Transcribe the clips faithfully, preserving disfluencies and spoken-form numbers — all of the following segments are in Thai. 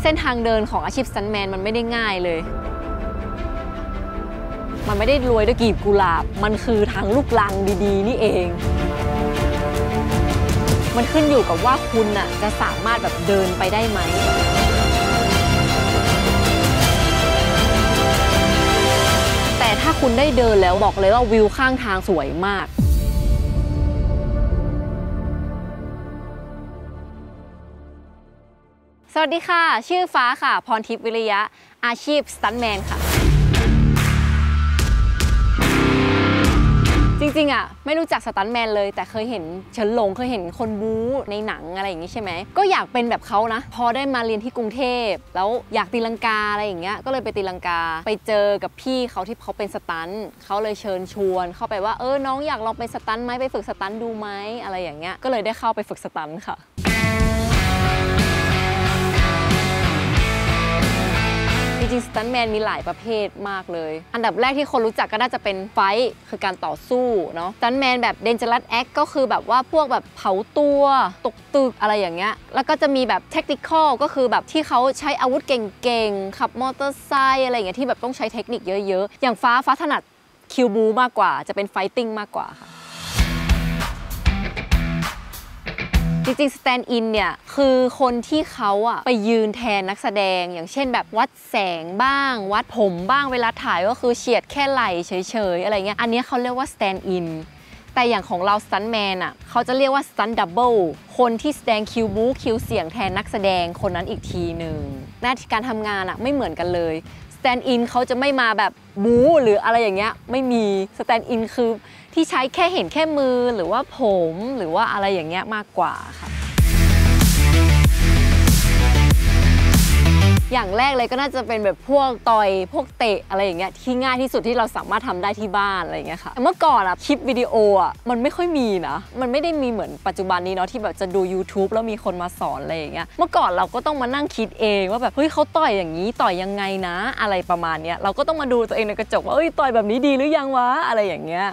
เส้นทางเดินของอาชีพสตันท์แมนมันไม่ได้ง่ายเลยมันไม่ได้รวยด้วยกลีบกุหลาบมันคือทางลูกลังดีๆนี่เองมันขึ้นอยู่กับว่าคุณน่ะจะสามารถแบบเดินไปได้ไหมแต่ถ้าคุณได้เดินแล้วบอกเลยว่าวิวข้างทางสวยมากสวัสดีค่ะชื่อฟ้าค่ะพรทิพย์วิริยะอาชีพสตันท์แมนค่ะจริงๆอ่ะไม่รู้จักสตันท์แมนเลยแต่เคยเห็นเฉินหลงเคยเห็นคนบู๊ในหนังอะไรอย่างนี้ใช่ไหมก็อยากเป็นแบบเขานะพอได้มาเรียนที่กรุงเทพแล้วอยากตีลังกาอะไรอย่างเงี้ยก็เลยไปตีลังกาไปเจอกับพี่เขาที่เขาเป็นสตันท์เขาเลยเชิญชวนเข้าไปว่าเออน้องอยากลองเป็นสตันท์ไหมไปฝึกสตันท์ดูไหมอะไรอย่างเงี้ยก็เลยได้เข้าไปฝึกสตันท์ค่ะจริงๆสตันท์แมนมีหลายประเภทมากเลยอันดับแรกที่คนรู้จักก็น่าจะเป็นไฟท์คือการต่อสู้เนาะสตันท์แมนแบบเดนเจอรัสแอคก็คือแบบว่าพวกแบบเผาตัวตกตึกอะไรอย่างเงี้ยแล้วก็จะมีแบบเทคนิคอลก็คือแบบที่เขาใช้อาวุธเก่งๆขับมอเตอร์ไซค์อะไรอย่างเงี้ยที่แบบต้องใช้เทคนิคเยอะๆอย่างฟ้าฟ้าถนัดคิวบูมากกว่าจะเป็นไฟติ้งมากกว่าค่ะจริงๆสแตนด์อินเนี่ยคือคนที่เขาอะไปยืนแทนนักแสดงอย่างเช่นแบบวัดแสงบ้างวัดผมบ้างเวลาถ่ายก็คือเฉียดแค่ไหล่เฉยๆอะไรเงี้ยอันนี้เขาเรียกว่าสแตนด์อินแต่อย่างของเราสตันท์แมนอะเขาจะเรียกว่าสตันท์ดับเบิลคนที่แสดงคิวบู๊คิวเสียงแทนนักแสดงคนนั้นอีกทีหนึ่งหน้าที่การทำงานอะไม่เหมือนกันเลยสแตนด์อินเขาจะไม่มาแบบบู๊หรืออะไรอย่างเงี้ยไม่มีสแตนด์อินคือที่ใช้แค่เห็นแค่มือหรือว่าผมหรือว่าอะไรอย่างเงี้ยมากกว่าค่ะอย่างแรกเลยก็น่าจะเป็นแบบพวกต่อยพวกเตะอะไรอย่างเงี้ยที่ง่ายที่สุดที่เราสามารถทำได้ที่บ้านอะไรอย่างเงี้ยค่ะเมื่อก่อนอะคลิปวิดีโออะมันไม่ค่อยมีนะมันไม่ได้มีเหมือนปัจจุบันนี้เนาะที่แบบจะดู ยูทูบ แล้วมีคนมาสอนอะไรอย่างเงี้ยเมื่อก่อนเราก็ต้องมานั่งคิดเองว่าแบบเฮ้ยเขาต่อยอย่างนี้ต่อยยังไงนะอะไรประมาณเนี้ยเราก็ต้องมาดูตัวเองในกระจกว่าเอ้ยต่อยแบบนี้ดีหรือยังวะอะไรอย่างเงี้ย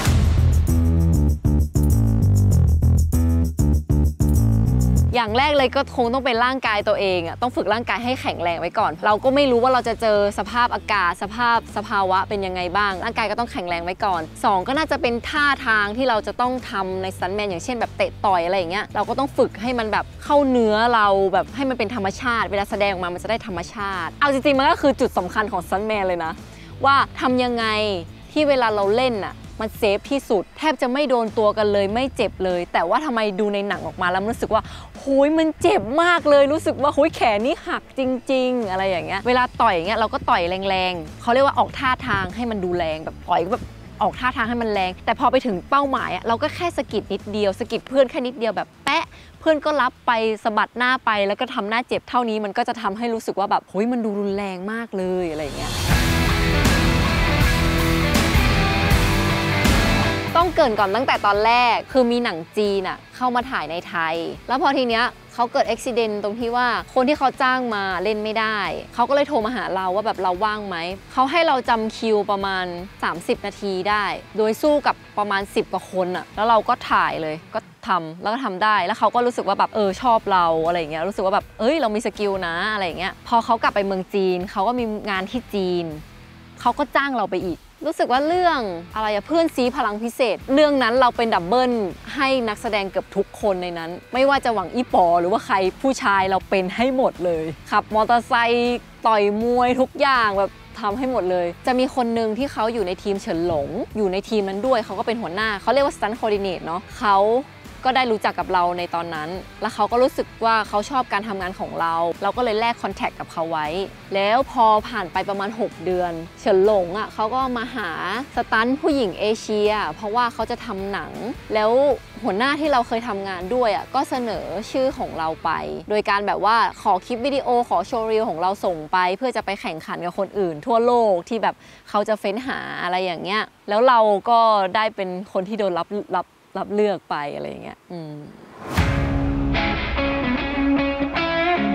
อย่างแรกเลยก็คงต้องเป็นร่างกายตัวเองอ่ะต้องฝึกร่างกายให้แข็งแรงไว้ก่อนเราก็ไม่รู้ว่าเราจะเจอสภาพอากาศสภาพสภาวะเป็นยังไงบ้างร่างกายก็ต้องแข็งแรงไว้ก่อนสองก็น่าจะเป็นท่าทางที่เราจะต้องทำในสตันท์แมนอย่างเช่นแบบเตะต่อยอะไรอย่างเงี้ยเราก็ต้องฝึกให้มันแบบเข้าเนื้อเราแบบให้มันเป็นธรรมชาติเวลาแสดงออกมามันจะได้ธรรมชาติเอาจริงๆมันก็คือจุดสำคัญของสตันท์แมนเลยนะว่าทำยังไงที่เวลาเราเล่นอ่ะมันเซฟที่สุดแทบจะไม่โดนตัวกันเลยไม่เจ็บเลยแต่ว่าทำไมดูในหนังออกมาแล้วรู้สึกว่าโหยมันเจ็บมากเลยรู้สึกว่าโหยแขนนี่หักจริงๆอะไรอย่างเงี้ยเวลาต่อยอย่างเงี้ยเราก็ต่อยแรงๆเขาเรียกว่าออกท่าทางให้มันดูแรงแบบต่อยแบบออกท่าทางให้มันแรงแต่พอไปถึงเป้าหมายเราก็แค่สะกิดนิดเดียวสะกิดเพื่อนแค่นิดเดียวแบบแปะเพื่อนก็รับไปสะบัดหน้าไปแล้วก็ทำหน้าเจ็บเท่านี้มันก็จะทำให้รู้สึกว่าแบบโหยมันดูรุนแรงมากเลยอะไรอย่างเงี้ยต้องเกริ่นก่อนตั้งแต่ตอนแรกคือมีหนังจีนอ่ะเข้ามาถ่ายในไทยแล้วพอทีเนี้ยเขาเกิดอุบัติเหตุตรงที่ว่าคนที่เขาจ้างมาเล่นไม่ได้เขาก็เลยโทรมาหาเราว่าแบบเราว่างไหมเขาให้เราจำคิวประมาณสามสิบนาทีได้โดยสู้กับประมาณสิบกว่าคนอ่ะแล้วเราก็ถ่ายเลยก็ทำแล้วก็ทำได้แล้วเขาก็รู้สึกว่าแบบเออชอบเราอะไรอย่างเงี้ยรู้สึกว่าแบบเอ้ยเรามีสกิลนะอะไรอย่างเงี้ยพอเขากลับไปเมืองจีนเขาก็มีงานที่จีนเขาก็จ้างเราไปอีกรู้สึกว่าเรื่องอะไรอะเพื่อนซีพลังพิเศษเรื่องนั้นเราเป็นดับเบิลให้นักแสดงเกือบทุกคนในนั้นไม่ว่าจะหวังอี้ปอหรือว่าใครผู้ชายเราเป็นให้หมดเลยขับมอเตอร์ไซค์ต่อยมวยทุกอย่างแบบทำให้หมดเลยจะมีคนหนึ่งที่เขาอยู่ในทีมเฉินหลงอยู่ในทีมนั้นด้วยเขาก็เป็นหัวหน้าเขาเรียกว่าสตันท์โคดิเนตเนาะเขาก็ได้รู้จักกับเราในตอนนั้นแล้วเขาก็รู้สึกว่าเขาชอบการทำงานของเราเราก็เลยแลกคอนแทคกับเขาไว้แล้วพอผ่านไปประมาณหกเดือนเฉินหลงอ่ะเขาก็มาหาสตันท์ผู้หญิงเอเชียเพราะว่าเขาจะทำหนังแล้วหัวหน้าที่เราเคยทำงานด้วยอ่ะก็เสนอชื่อของเราไปโดยการแบบว่าขอคลิปวิดีโอขอโชว์รีลของเราส่งไปเพื่อจะไปแข่งขันกับคนอื่นทั่วโลกที่แบบเขาจะเฟ้นหาอะไรอย่างเงี้ยแล้วเราก็ได้เป็นคนที่โดนรับรับรับเลือกไปอะไรอย่างเงี้ยฟ้า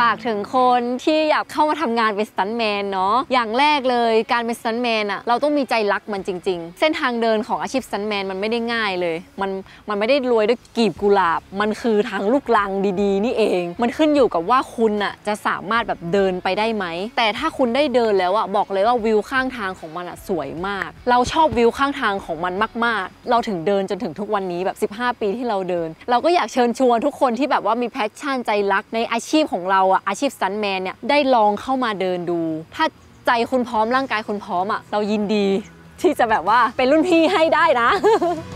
ากถึงคนที่อยากเข้ามาทำงานเป็นสตันท์แมนเนาะอย่างแรกเลยการเป็นสตันท์แมนอะเราต้องมีใจรักมันจริงๆเส้นทางเดินของอาชีพสตันท์แมนมันไม่ได้ง่ายเลยมันมันไม่ได้รวยด้วยกลีบกุหลาบมันคือทางลูกรังดีๆนี่เองมันขึ้นอยู่กับว่าคุณอะจะสามารถแบบเดินไปได้ไหมแต่ถ้าคุณได้เดินแล้วอะบอกเลยว่าวิวข้างทางของมันอะสวยมากเราชอบวิวข้างทางของมันมากๆเราถึงเดินจนถึงทุกวันนี้แบบสิบห้าปีที่เราเดินเราก็อยากเชิญชวนทุกคนที่แบบว่ามีแพชชั่นใจรักในอาชีพของเราอะอาชีพสตันท์แมนเนี่ยได้ลองเข้ามาเดินดูถ้าใจคุณพร้อมร่างกายคุณพร้อมอะเรายินดีที่จะแบบว่าเป็นรุ่นพี่ให้ได้นะ